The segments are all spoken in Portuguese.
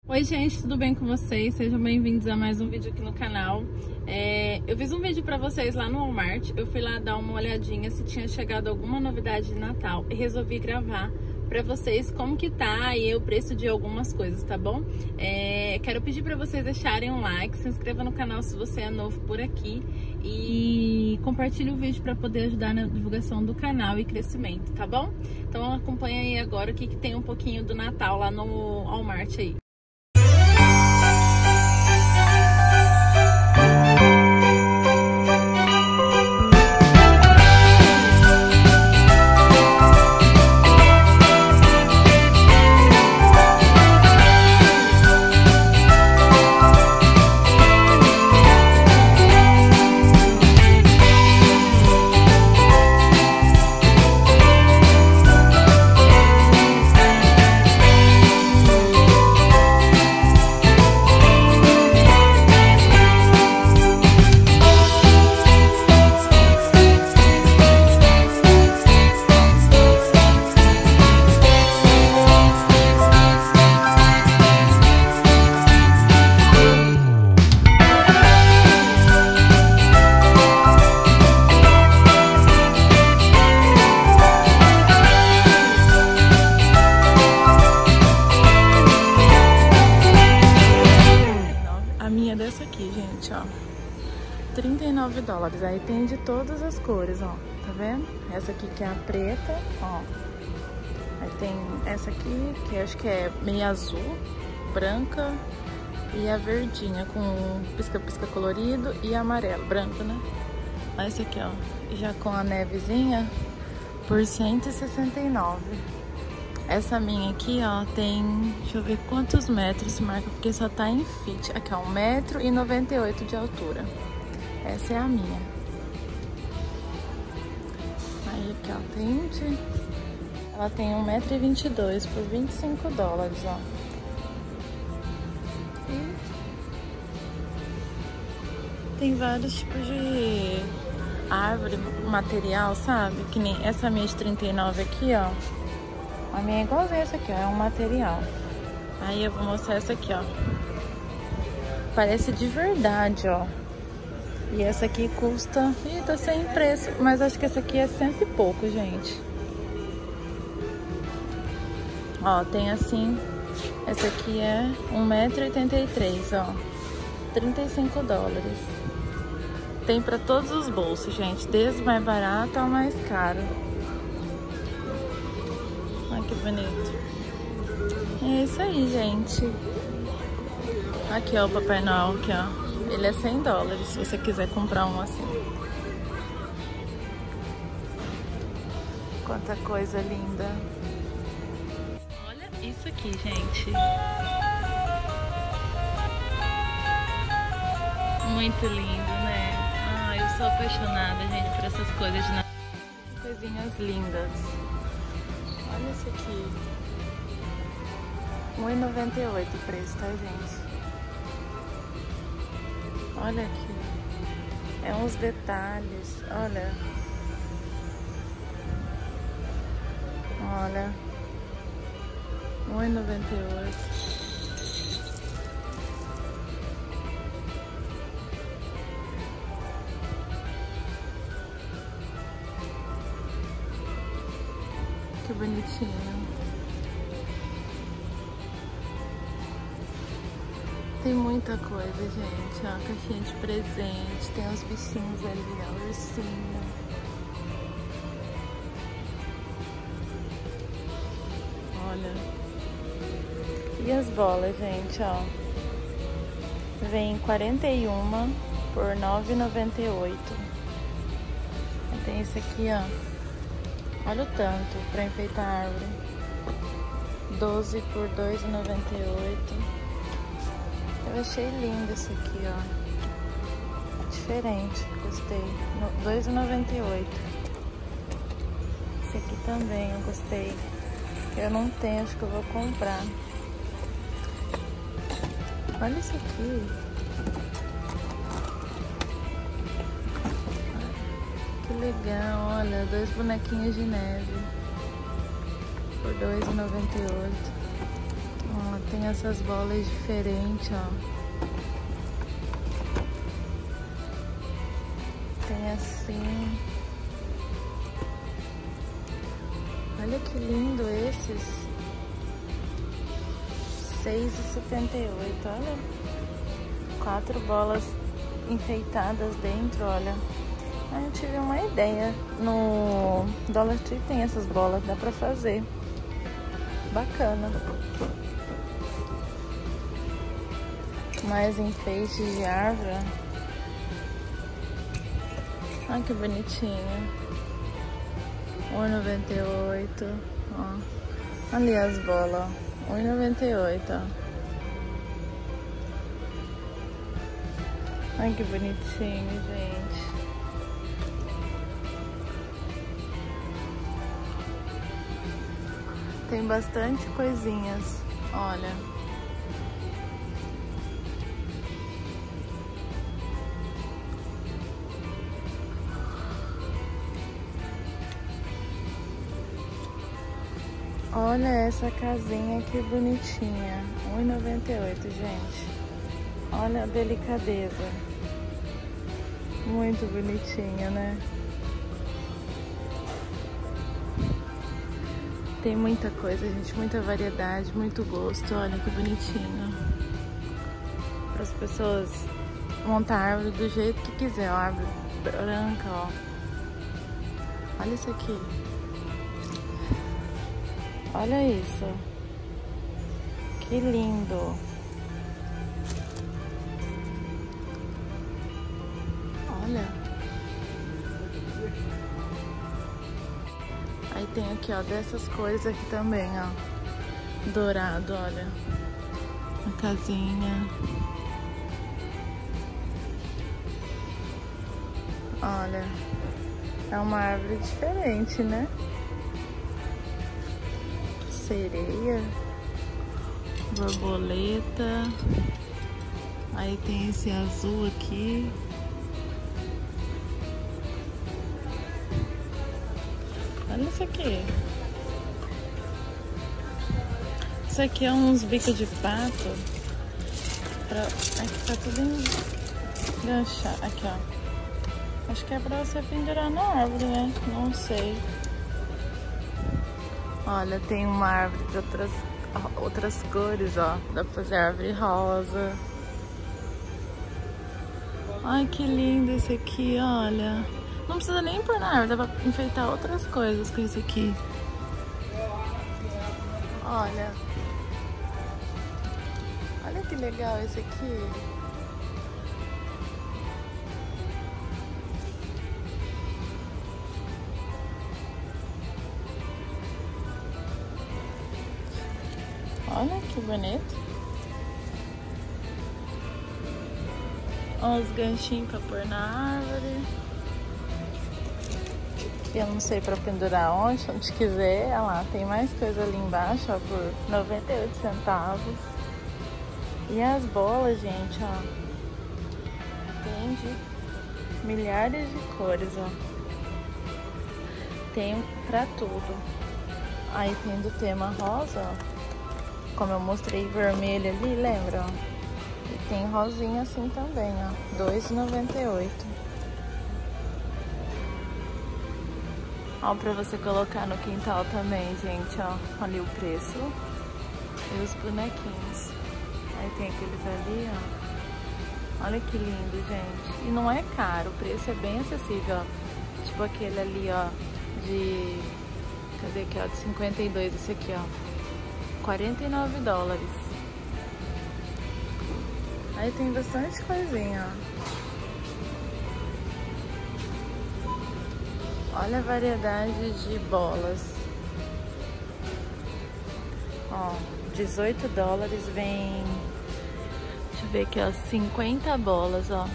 Oi gente, tudo bem com vocês? Sejam bem-vindos a mais um vídeo aqui no canal. Eu fiz um vídeo pra vocês lá no Walmart. Eu fui lá dar uma olhadinha se tinha chegado alguma novidade de Natal e resolvi gravar pra vocês como que tá e o preço de algumas coisas, tá bom? Quero pedir pra vocês deixarem um like, se inscreva no canal se você é novo por aqui e compartilhe o vídeo pra poder ajudar na divulgação do canal e crescimento, tá bom? Então acompanha aí agora o que tem um pouquinho do Natal lá no Walmart aí. Dessa aqui, gente, ó, $39. Aí tem de todas as cores, ó, tá vendo? Essa aqui que é a preta, ó. Aí tem essa aqui, que eu acho que é meio azul, branca e a verdinha com pisca-pisca colorido e amarelo, branco, né? Aí esse aqui, ó, já com a nevezinha por R$169. Essa minha aqui, ó, tem, deixa eu ver quantos metros marca, porque só tá em fit. Aqui, ó, 1,98 m de altura. Essa é a minha. Aí aqui, ó, tem ela tem 1,22 m por $25, ó. E tem vários tipos de árvore, material, sabe? Que nem essa minha de 39 aqui, ó. A minha é igualzinha essa aqui, ó, é um material. Aí eu vou mostrar essa aqui, ó. Parece de verdade, ó. E essa aqui custa... Ih, tá sem preço. Mas acho que essa aqui é cento e pouco, gente. Ó, tem assim... Essa aqui é 1,83 m, ó. $35. Tem pra todos os bolsos, gente. Desde o mais barato ao mais caro. Olha que bonito. É isso aí, gente. Aqui, ó, o Papai Noel, aqui, ó. Ele é $100, se você quiser comprar um assim. Quanta coisa linda. Olha isso aqui, gente. Muito lindo, né? Ah, eu sou apaixonada, gente, por essas coisas de Natal. Coisinhas lindas. Olha esse aqui. R$1,98 o preço, tá, gente? Olha aqui. É uns detalhes. Olha. Olha. R$1,98. Que bonitinho. Tem muita coisa, gente. Ó, caixinha de presente. Tem os bichinhos ali, ó, ursinho. Olha. E as bolas, gente, ó. Vem 41 por R$9,98. Tem esse aqui, ó. Olha o tanto pra enfeitar a árvore. 12 por R$2,98. Eu achei lindo esse aqui, ó. Diferente, gostei. R$2,98. Esse aqui também eu gostei. Eu não tenho, acho que eu vou comprar. Olha isso aqui. Que legal, olha, 2 bonequinhos de neve por R$2,98. Ó, Tem essas bolas diferentes, ó. Tem assim. Olha que lindo esses. R$6,78, olha. 4 bolas enfeitadas dentro, olha. Aí eu tive uma ideia. No Dollar Tree tem essas bolas, dá pra fazer. Bacana. Mais enfeites de árvore. Olha que bonitinho. R$1,98. Ó. Ali as bolas, ó. R$1,98. Olha que bonitinho, gente. Tem bastante coisinhas, olha. Olha essa casinha que bonitinha. R$1,98, gente. Olha a delicadeza. Muito bonitinha, né? Tem muita coisa, gente. Muita variedade, muito gosto. Olha que bonitinho. Para as pessoas montar a árvore do jeito que quiser. Ó, árvore branca, ó. Olha isso aqui. Olha isso. Que lindo. Olha. Aí tem aqui, ó, dessas cores aqui também, ó. Dourado, olha. A casinha. Olha. É uma árvore diferente, né? Sereia. Borboleta. Aí tem esse azul aqui. Olha isso aqui. Isso aqui é uns bicos de pato. Aqui tá tudo enganchado. Aqui, ó. Acho que é pra você pendurar na árvore, né? Não sei. Olha, tem uma árvore de outras cores, ó. Dá pra fazer árvore rosa. Ai, que lindo esse aqui, olha. Não precisa nem pôr na árvore, dá pra enfeitar outras coisas com isso aqui. Olha. Olha que legal esse aqui. Olha que bonito. Olha os ganchinhos pra pôr na árvore. Eu não sei pra pendurar onde quiser. Olha lá, tem mais coisa ali embaixo, ó, por 98 centavos. E as bolas, gente, ó. Tem de milhares de cores, ó. Tem pra tudo. Aí tem do tema rosa, ó. Como eu mostrei vermelho ali, lembra? Ó? E tem rosinha assim também, ó. R$2,98. Ó, pra você colocar no quintal também, gente, ó. Ali o preço. E os bonequinhos. Aí tem aqueles ali, ó. Olha que lindo, gente. E não é caro, o preço é bem acessível, ó. Tipo aquele ali, ó, de... Cadê aqui, ó? De 52, esse aqui, ó. $49. Aí tem bastante coisinha, ó. Olha a variedade de bolas. Ó, $18 vem... Deixa eu ver aqui, ó. 50 bolas, ó.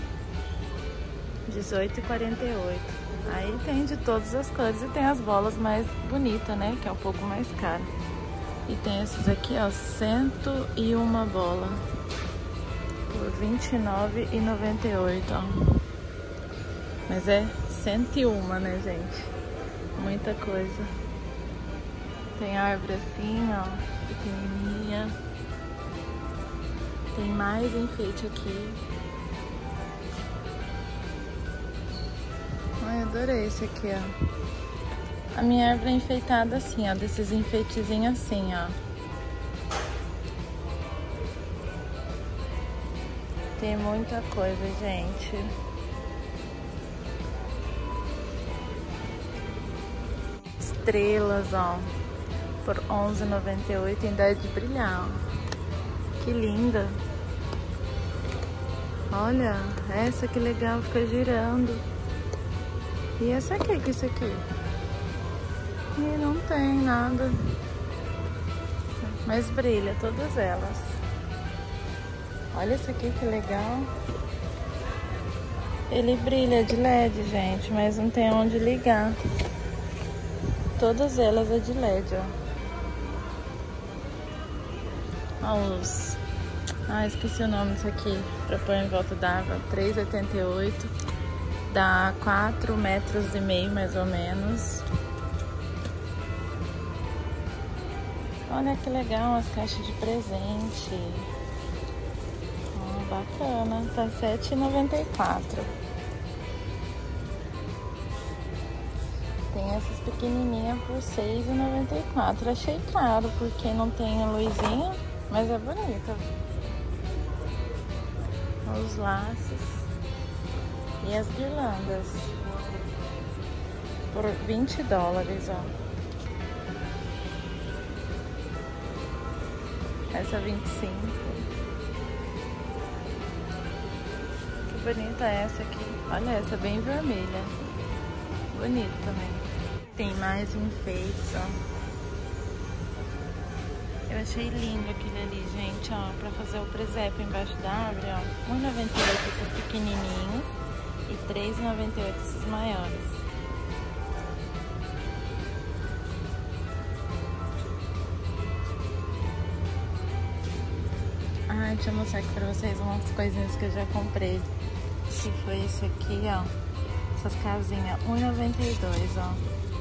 R$18,48. Aí tem de todas as cores e tem as bolas mais bonitas, né? Que é um pouco mais caro. E tem esses aqui, ó. 101 bola. Por R$29,98, ó. Mas é 101, né, gente? Muita coisa. Tem árvore assim, ó, pequenininha. Tem mais enfeite aqui. Ai, adorei esse aqui, ó. A minha árvore é enfeitada assim, ó. Desses enfeitezinhos assim, ó. Tem muita coisa, gente. Estrelas, ó. Por R$11,98 tem ideia de brilhar, ó. Que linda. Olha, essa que legal, fica girando. E essa aqui, que isso aqui? E não tem nada. Mas brilha, todas elas. Olha esse aqui, que legal. Ele brilha de LED, gente, mas não tem onde ligar. Todas elas é de LED, ó. Olha os... Ah, esqueci o nome disso aqui. Pra pôr em volta d'água. R$3,88. Dá 4,5 metros mais ou menos. Olha que legal as caixas de presente. Bacana, tá R$7,94. Tem essas pequenininhas por R$6,94. Achei caro porque não tem a luzinha, mas é bonita. Os laços e as guirlandas por $20, ó. Essa 25. Que bonita essa aqui. Olha essa, bem vermelha. Bonito também. Tem mais enfeites, ó. Eu achei lindo aquele ali, gente, ó. Pra fazer o presépio embaixo da árvore, ó. R$1,98 esses pequenininhos e R$3,98 esses maiores. Ai, deixa eu mostrar aqui pra vocês umas coisinhas que eu já comprei. Que foi esse aqui, ó. Essas casinhas, R$1,92, ó.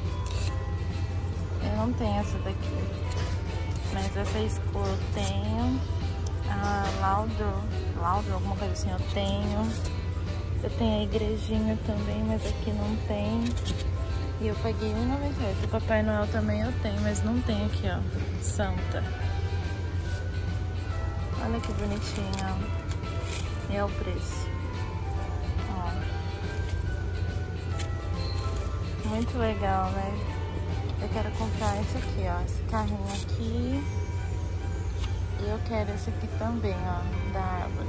Eu não tenho essa daqui, mas essa escura eu tenho. A Laudo, alguma coisa assim eu tenho. Eu tenho a igrejinha também, mas aqui não tem. E eu paguei R$1,98. O Papai Noel também eu tenho, mas não tem aqui, ó. Santa. Olha que bonitinho, ó. E é o preço. Ó. Muito legal, né? Eu quero comprar esse aqui, ó. Esse carrinho aqui. E eu quero esse aqui também, ó. Da árvore.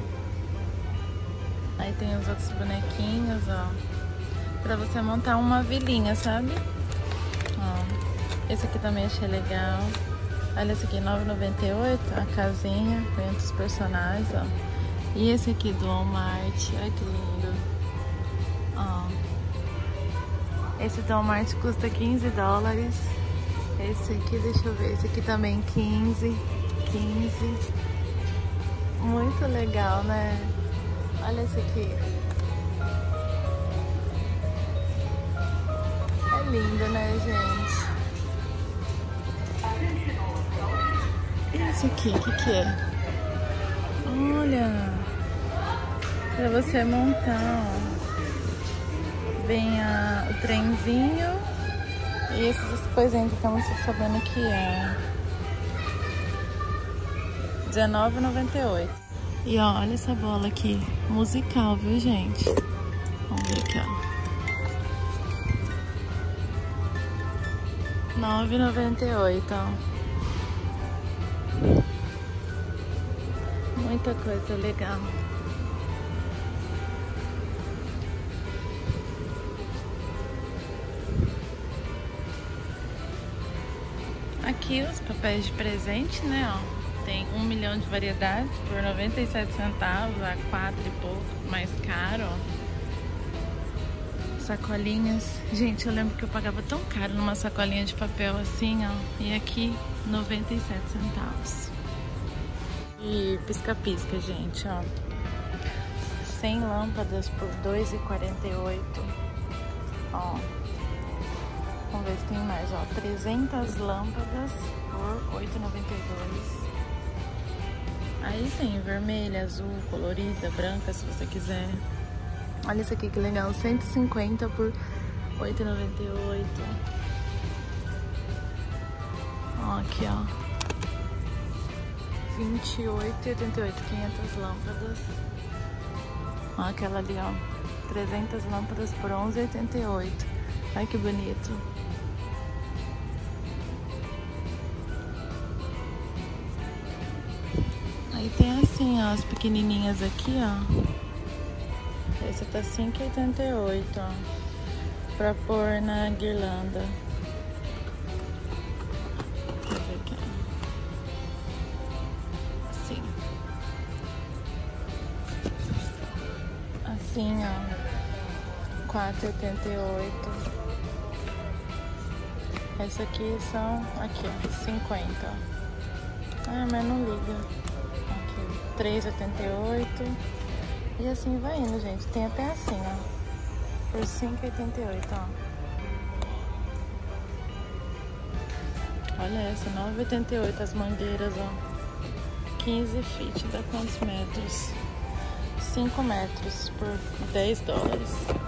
Aí tem os outros bonequinhos, ó. Pra você montar uma vilinha, sabe? Ó. Esse aqui também achei legal. Olha esse aqui, R$9,98, a casinha, tem outros personagens, ó. E esse aqui do Walmart, olha que lindo. Ó. Esse do Walmart custa $15. Esse aqui, deixa eu ver, esse aqui também 15. Muito legal, né? Olha esse aqui. É lindo, né, gente? Esse aqui, o que é? Olha, pra você montar, ó. Vem o trenzinho e essas coisinhas que estamos sabendo que é R$19,98. E ó, olha essa bola aqui, musical, viu, gente? Vamos ver aqui, ó. R$9,98, ó. Muita coisa legal. Aqui os papéis de presente, né, ó. Tem 1 milhão de variedades por 97 centavos, a 4 e pouco, mais caro, ó. Sacolinhas. Gente, eu lembro que eu pagava tão caro numa sacolinha de papel assim, ó. E aqui, 97 centavos. E pisca-pisca, gente, ó. 100 lâmpadas por R$2,48. Ó. Vamos ver se tem mais, ó. 300 lâmpadas por R$8,92. Aí tem vermelha, azul, colorida, branca, se você quiser. Olha isso aqui que legal, 150 por R$8,98. Ó, aqui, ó. 28,88, 500 lâmpadas. Ó, aquela ali, ó. 300 lâmpadas por R$11,88. Ai, que bonito. Aí tem assim, ó, as pequenininhas aqui, ó. Essa tá R$5,88, ó. Pra pôr na guirlanda. Deixa eu ver aqui. Assim. Assim, ó. R$4,88. Essa aqui são, aqui, ó, 50, ó. Ah, mas não liga. Aqui, R$3,88. E assim vai indo, gente. Tem até assim, ó. Por R$5,88, ó. Olha essa, R$9,88 as mangueiras, ó. 15 feet, dá quantos metros? 5 metros por $10.